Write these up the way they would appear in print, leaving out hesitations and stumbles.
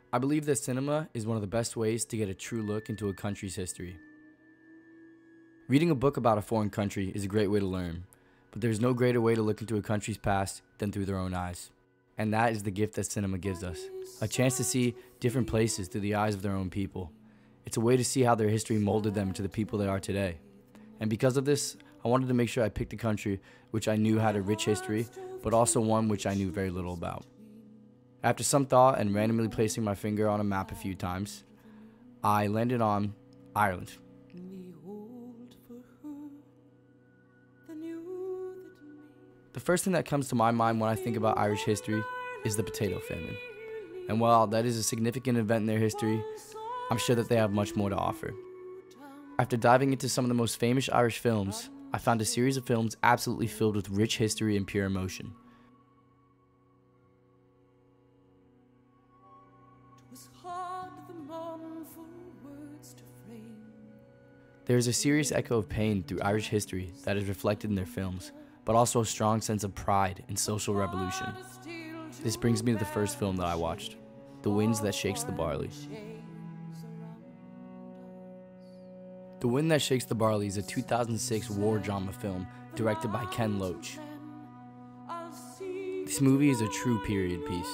I believe that cinema is one of the best ways to get a true look into a country's history. Reading a book about a foreign country is a great way to learn, but there's no greater way to look into a country's past than through their own eyes. And that is the gift that cinema gives us, a chance to see different places through the eyes of their own people. It's a way to see how their history molded them into the people they are today. And because of this, I wanted to make sure I picked a country which I knew had a rich history, but also one which I knew very little about. After some thought and randomly placing my finger on a map a few times, I landed on Ireland. The first thing that comes to my mind when I think about Irish history is the potato famine. And while that is a significant event in their history, I'm sure that they have much more to offer. After diving into some of the most famous Irish films, I found a series of films absolutely filled with rich history and pure emotion. There is a serious echo of pain through Irish history that is reflected in their films, but also a strong sense of pride and social revolution. This brings me to the first film that I watched, The Wind That Shakes the Barley. The Wind That Shakes the Barley is a 2006 war drama film directed by Ken Loach. This movie is a true period piece.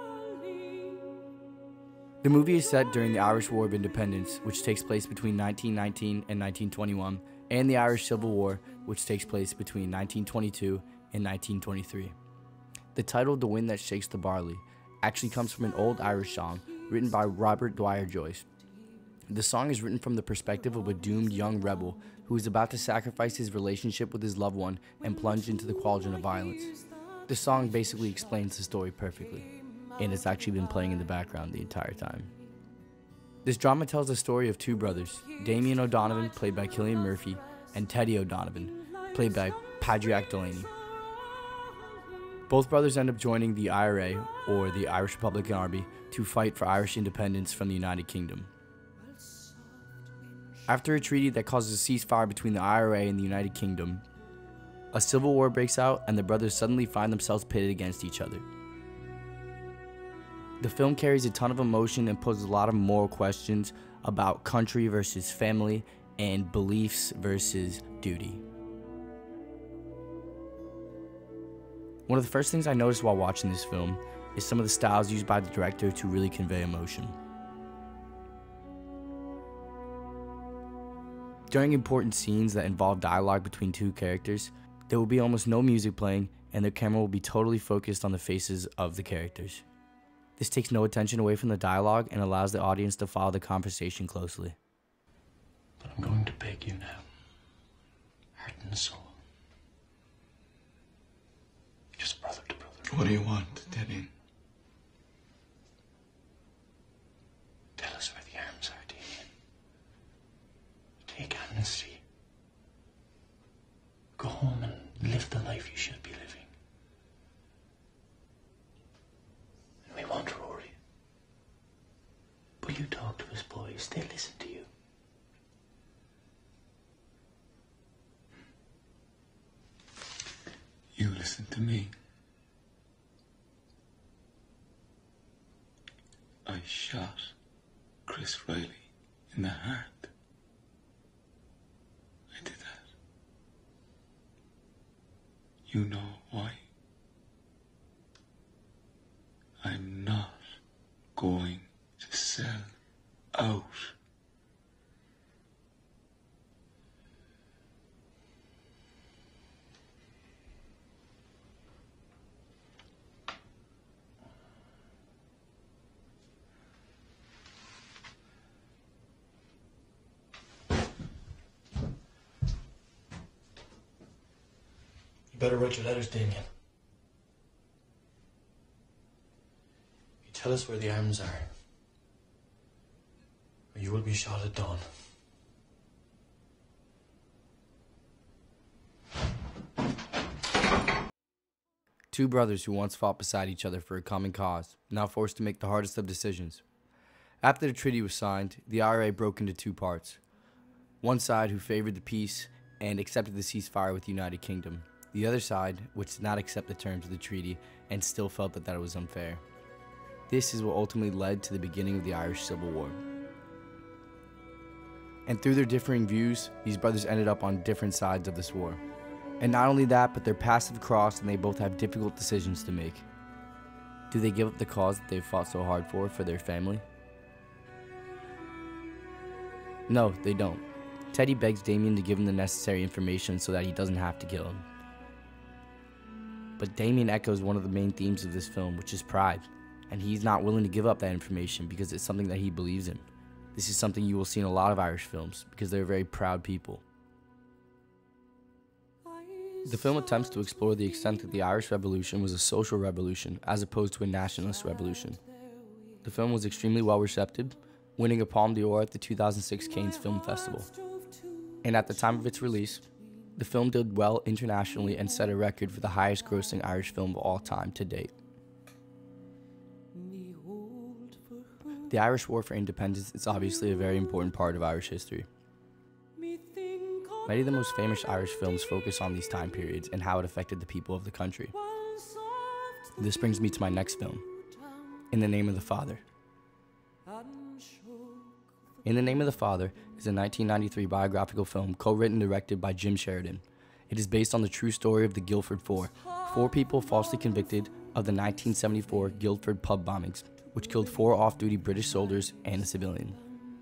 The movie is set during the Irish War of Independence, which takes place between 1919 and 1921, and the Irish Civil War, which takes place between 1922 and 1923. The title The Wind That Shakes the Barley actually comes from an old Irish song written by Robert Dwyer Joyce. The song is written from the perspective of a doomed young rebel who is about to sacrifice his relationship with his loved one and plunge into the cauldron of violence. The song basically explains the story perfectly, and it's actually been playing in the background the entire time. This drama tells the story of two brothers, Damien O'Donovan, played by Cillian Murphy, and Teddy O'Donovan, played by Padraig Delaney. Both brothers end up joining the IRA, or the Irish Republican Army, to fight for Irish independence from the United Kingdom. After a treaty that causes a ceasefire between the IRA and the United Kingdom, a civil war breaks out and the brothers suddenly find themselves pitted against each other. The film carries a ton of emotion and poses a lot of moral questions about country versus family and beliefs versus duty. One of the first things I noticed while watching this film is some of the styles used by the director to really convey emotion. During important scenes that involve dialogue between two characters, there will be almost no music playing and the camera will be totally focused on the faces of the characters. This takes no attention away from the dialogue and allows the audience to follow the conversation closely. But I'm going to beg you now, heart and soul, just brother to brother. What do you want, Teddy? Tell us where the arms are, Damien. Take amnesty. Go home and live the life you should be living. And we won't Rory. But you talk to us boys, they'll listen to you. You listen to me. I shot Chris Riley in the heart. I did that. You know why? I'm not going to sell out. You better write your letters, Damien. You tell us where the arms are, or you will be shot at dawn. Two brothers who once fought beside each other for a common cause, now forced to make the hardest of decisions. After the treaty was signed, the IRA broke into two parts. One side who favored the peace and accepted the ceasefire with the United Kingdom. The other side, which did not accept the terms of the treaty and still felt that it was unfair. This is what ultimately led to the beginning of the Irish Civil War. And through their differing views, these brothers ended up on different sides of this war. And not only that, but their paths have crossed and they both have difficult decisions to make. Do they give up the cause that they've fought so hard for their family? No, they don't. Teddy begs Damien to give him the necessary information so that he doesn't have to kill him. But Damien echoes one of the main themes of this film, which is pride, and he's not willing to give up that information because it's something that he believes in. This is something you will see in a lot of Irish films because they're very proud people. The film attempts to explore the extent that the Irish Revolution was a social revolution as opposed to a nationalist revolution. The film was extremely well received, winning a Palme d'Or at the 2006 Cannes Film Festival. And at the time of its release, the film did well internationally and set a record for the highest grossing Irish film of all time to date. The Irish War for Independence is obviously a very important part of Irish history. Many of the most famous Irish films focus on these time periods and how it affected the people of the country. This brings me to my next film, In the Name of the Father. In the Name of the Father is a 1993 biographical film co-written and directed by Jim Sheridan. It is based on the true story of the Guildford Four, four people falsely convicted of the 1974 Guildford pub bombings, which killed 4 off-duty British soldiers and a civilian.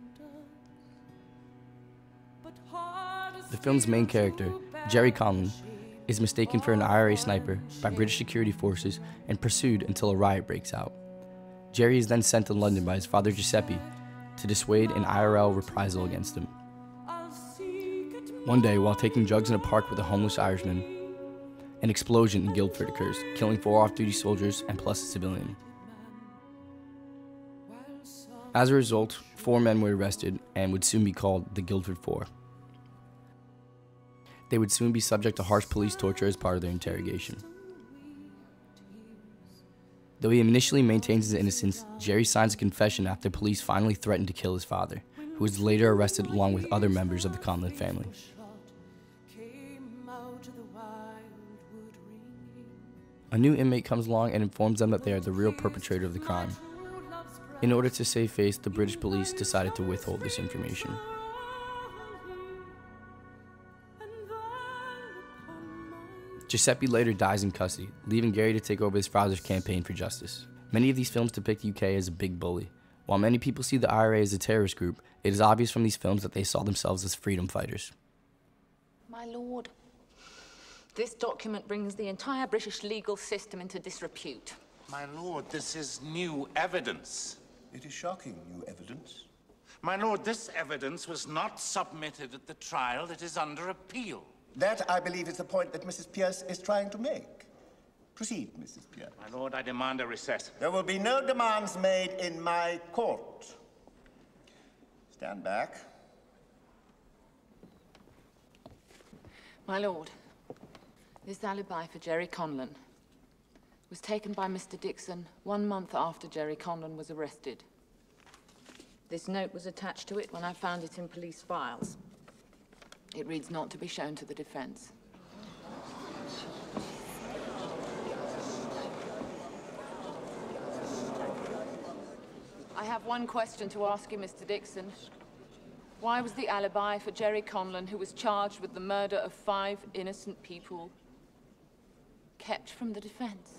The film's main character, Jerry Conlon, is mistaken for an IRA sniper by British security forces and pursued until a riot breaks out. Jerry is then sent to London by his father Giuseppe to dissuade an IRL reprisal against him. One day, while taking drugs in a park with a homeless Irishman, an explosion in Guildford occurs, killing 4 off-duty soldiers and plus a civilian. As a result, 4 men were arrested and would soon be called the Guildford Four. They would soon be subject to harsh police torture as part of their interrogation. Though he initially maintains his innocence, Jerry signs a confession after police finally threatened to kill his father, who was later arrested along with other members of the Conlon family. A new inmate comes along and informs them that they are the real perpetrator of the crime. In order to save face, the British police decided to withhold this information. Giuseppe later dies in custody, leaving Gary to take over his father's campaign for justice. Many of these films depict the UK as a big bully. While many people see the IRA as a terrorist group, it is obvious from these films that they saw themselves as freedom fighters. My lord, this document brings the entire British legal system into disrepute. My lord, this is new evidence. It is shocking new evidence. My lord, this evidence was not submitted at the trial. It is under appeal. That, I believe, is the point that Mrs. Pierce is trying to make. Proceed, Mrs. Pierce. My lord, I demand a recess. There will be no demands made in my court. Stand back. My lord, this alibi for Jerry Conlon was taken by Mr. Dixon 1 month after Jerry Conlon was arrested. This note was attached to it when I found it in police files. It reads not to be shown to the defense. I have one question to ask you, Mr. Dixon. Why was the alibi for Jerry Conlon, who was charged with the murder of 5 innocent people, kept from the defense?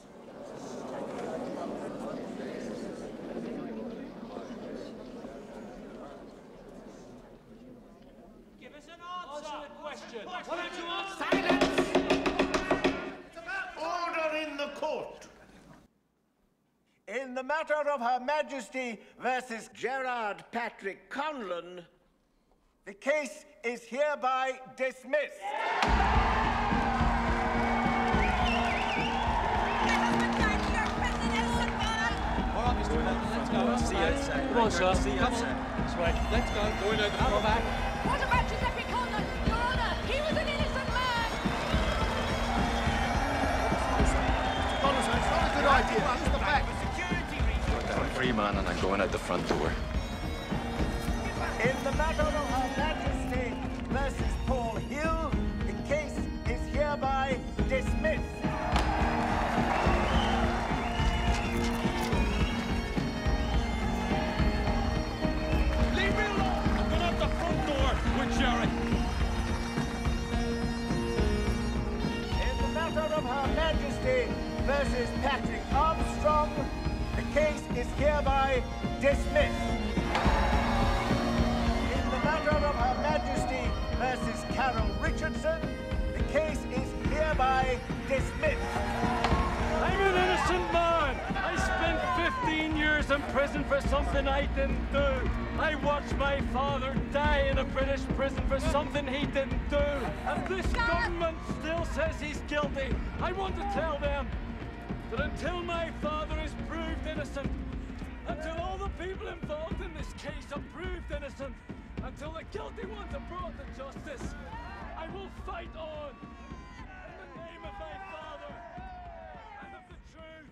Give us an answer to the question. Why don't you answer? Silence! Order in the court. In the matter of Her Majesty versus Gerard Patrick Conlon, the case is hereby dismissed. All right, Mr. Brennan, let's go. See you. Come on, sir. See you. Come on. That's right. Let's go. Go in over the front. Back. What about Giuseppe Conlon? Your Honor, he was an innocent man! Honestly, it's not a good idea. Who's the back? I'm a free man and I'm going out the front door. In the matter of Her Majesty versus Paul Hill, the case is hereby dismissed. is hereby dismissed. In the matter of Her Majesty versus Carol Richardson, the case is hereby dismissed. I'm an innocent man. I spent 15 years in prison for something I didn't do. I watched my father die in a British prison for something he didn't do. And this government still says he's guilty. I want to tell them that until my father is proved innocent, until all the people involved in this case are proved innocent, until the guilty ones are brought to justice, I will fight on in the name of my father and of the truth.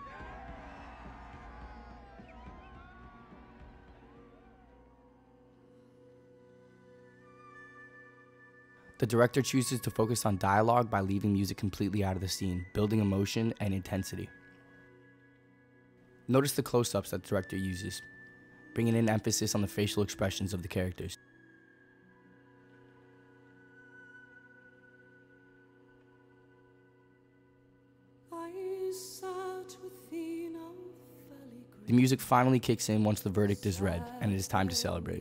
The director chooses to focus on dialogue by leaving music completely out of the scene, building emotion and intensity. Notice the close-ups that the director uses, bringing in emphasis on the facial expressions of the characters. The music finally kicks in once the verdict is read, and it is time to celebrate.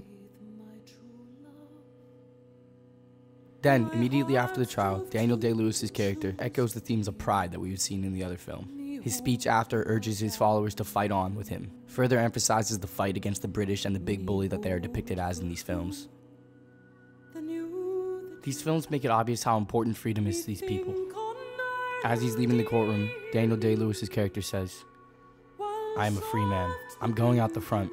Then, immediately after the trial, Daniel Day-Lewis's character echoes the themes of pride that we've seen in the other film. His speech after urges his followers to fight on with him, further emphasizes the fight against the British and the big bully that they are depicted as in these films. These films make it obvious how important freedom is to these people. As he's leaving the courtroom, Daniel Day-Lewis's character says, "I am a free man. I'm going out the front."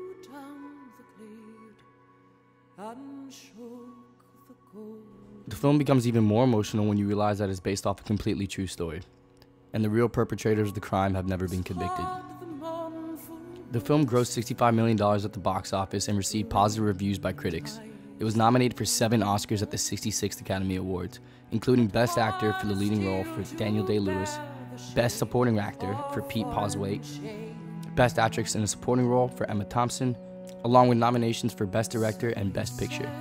The film becomes even more emotional when you realize that it's based off a completely true story, and the real perpetrators of the crime have never been convicted. The film grossed $65 million at the box office and received positive reviews by critics. It was nominated for 7 Oscars at the 66th Academy Awards, including Best Actor for the leading role for Daniel Day-Lewis, Best Supporting Actor for Pete Postlethwaite, Best Actress in a Supporting Role for Emma Thompson, along with nominations for Best Director and Best Picture.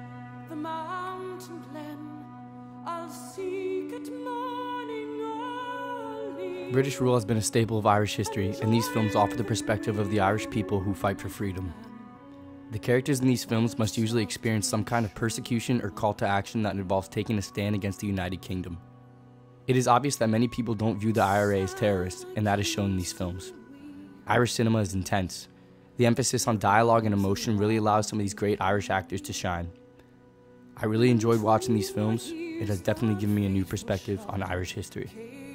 British rule has been a staple of Irish history, and these films offer the perspective of the Irish people who fight for freedom. The characters in these films must usually experience some kind of persecution or call to action that involves taking a stand against the United Kingdom. It is obvious that many people don't view the IRA as terrorists, and that is shown in these films. Irish cinema is intense. The emphasis on dialogue and emotion really allows some of these great Irish actors to shine. I really enjoyed watching these films. It has definitely given me a new perspective on Irish history.